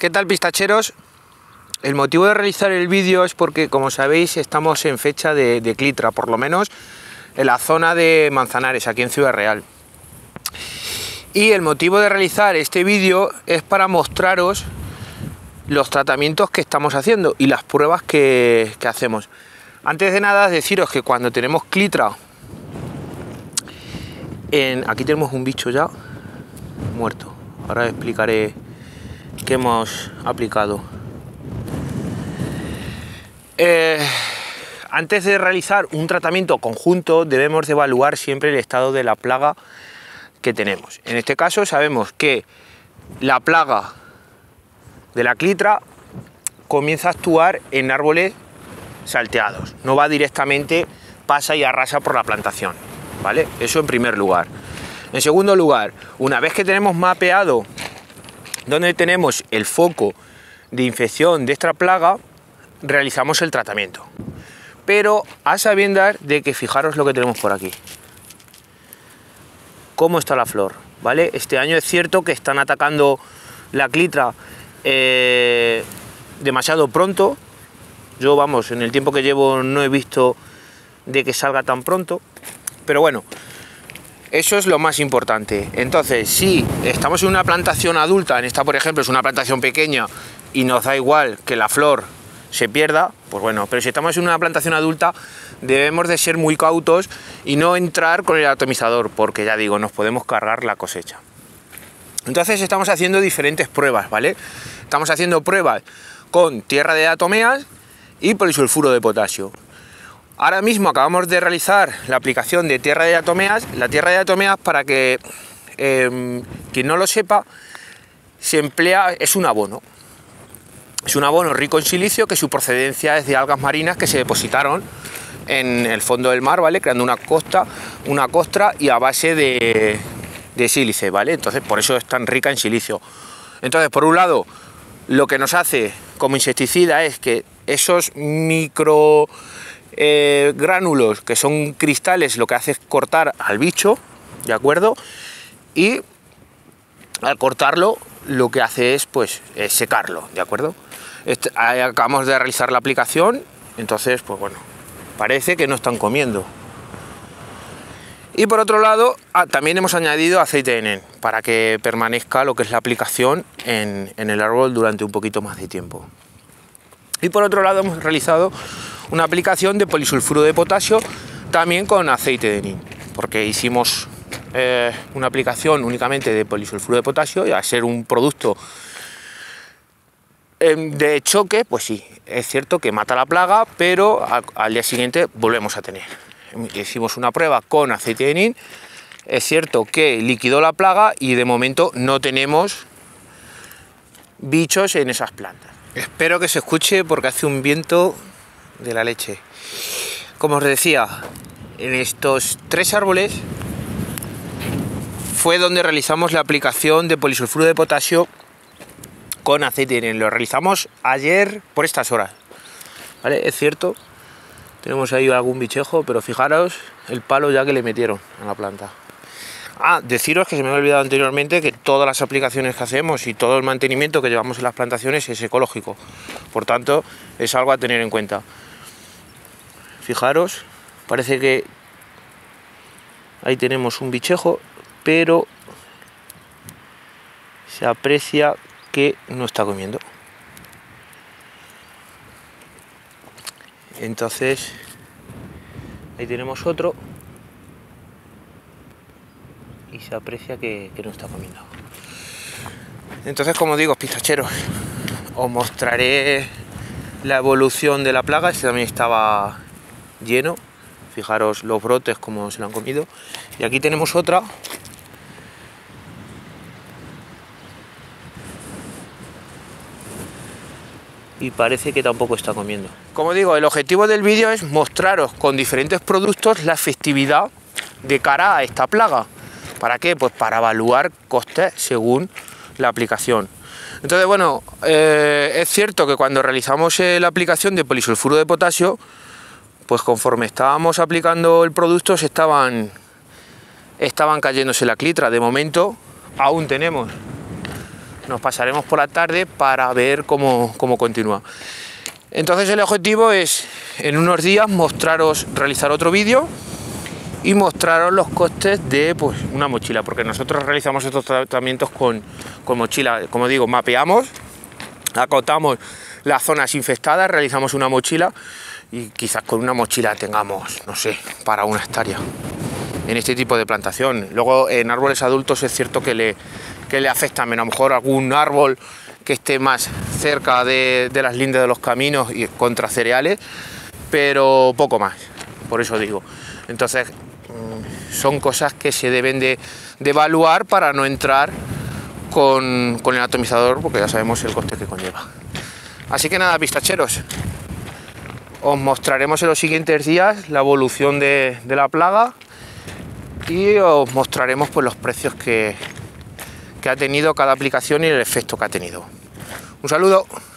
¿Qué tal, pistacheros? El motivo de realizar el vídeo es porque, como sabéis, estamos en fecha de clitra, por lo menos en la zona de Manzanares, aquí en Ciudad Real. Y el motivo de realizar este vídeo es para mostraros los tratamientos que estamos haciendo y las pruebas que hacemos. Antes de nada, deciros que cuando tenemos clitra, aquí tenemos un bicho ya muerto. Ahora explicaré qué hemos aplicado. Antes de realizar un tratamiento conjunto debemos de evaluar siempre el estado de la plaga que tenemos. En este caso sabemos que la plaga de la clitra comienza a actuar en árboles salteados, no va directamente, pasa y arrasa por la plantación, ¿vale? Eso en primer lugar. En segundo lugar, una vez que tenemos mapeado donde tenemos el foco de infección de esta plaga, realizamos el tratamiento. Pero a sabiendas de que fijaros lo que tenemos por aquí. Cómo está la flor, ¿vale? Este año es cierto que están atacando la clitra demasiado pronto. Yo, vamos, en el tiempo que llevo no he visto de que salga tan pronto. Pero bueno, eso es lo más importante. Entonces, si estamos en una plantación adulta, en esta por ejemplo es una plantación pequeña y nos da igual que la flor se pierda, pues bueno, pero si estamos en una plantación adulta debemos de ser muy cautos y no entrar con el atomizador, porque ya digo, nos podemos cargar la cosecha. Entonces estamos haciendo diferentes pruebas, ¿vale? Estamos haciendo pruebas con tierra de diatomeas y polisulfuro de potasio. Ahora mismo acabamos de realizar la aplicación de tierra de diatomeas. La tierra de diatomeas, para que quien no lo sepa, se emplea, es un abono. Es un abono rico en silicio, que su procedencia es de algas marinas que se depositaron en el fondo del mar, ¿vale? Creando una costra y a base de sílice, ¿vale? Entonces, por eso es tan rica en silicio. Entonces, por un lado, lo que nos hace como insecticida es que esos micro gránulos, que son cristales, lo que hace es cortar al bicho, ¿de acuerdo? Y al cortarlo, lo que hace es, pues, secarlo, ¿de acuerdo? Acabamos de realizar la aplicación, entonces, pues bueno, parece que no están comiendo. Y por otro lado, también hemos añadido aceite de NEN para que permanezca lo que es la aplicación en el árbol durante un poquito más de tiempo. Y por otro lado hemos realizado una aplicación de polisulfuro de potasio también con aceite de NEN, porque hicimos una aplicación únicamente de polisulfuro de potasio y al ser un producto de choque, pues sí, es cierto que mata la plaga, pero al día siguiente volvemos a tener. Hicimos una prueba con aceite de NEN, es cierto que liquidó la plaga y de momento no tenemos bichos en esas plantas. Espero que se escuche porque hace un viento de la leche. Como os decía, en estos 3 árboles fue donde realizamos la aplicación de polisulfuro de potasio con aceite de NEN. Lo realizamos ayer por estas horas, ¿vale? Es cierto, tenemos ahí algún bichejo, pero fijaros el palo ya que le metieron a la planta. Deciros que se me había olvidado anteriormente que todas las aplicaciones que hacemos y todo el mantenimiento que llevamos en las plantaciones es ecológico. Por tanto, es algo a tener en cuenta. Fijaros, parece que ahí tenemos un bichejo, pero se aprecia que no está comiendo. Entonces, ahí tenemos otro y se aprecia que no está comiendo. Entonces, como digo, pistacheros, os mostraré la evolución de la plaga. Este también estaba lleno, fijaros los brotes como se lo han comido. Y aquí tenemos otra. Y parece que tampoco está comiendo. Como digo, el objetivo del vídeo es mostraros con diferentes productos la efectividad de cara a esta plaga. ¿Para qué? Pues para evaluar costes según la aplicación. Entonces, bueno, es cierto que cuando realizamos la aplicación de polisulfuro de potasio, pues conforme estábamos aplicando el producto estaban cayéndose la clitra. De momento aún tenemos nos pasaremos por la tarde para ver cómo continúa. Entonces el objetivo es en unos días realizar otro vídeo y mostraros los costes de pues, una mochila, porque nosotros realizamos estos tratamientos con mochila. Como digo, mapeamos, acotamos las zonas infestadas, realizamos una mochila y quizás con una mochila tengamos, no sé, para una hectárea en este tipo de plantación. Luego en árboles adultos es cierto que le afecta menos, a lo mejor algún árbol que esté más cerca de las lindes de los caminos y contra cereales, pero poco más, por eso digo. Entonces son cosas que se deben de evaluar para no entrar con el atomizador, porque ya sabemos el coste que conlleva. Así que nada, pistacheros, os mostraremos en los siguientes días la evolución de la plaga y os mostraremos pues, los precios que ha tenido cada aplicación y el efecto que ha tenido. Un saludo.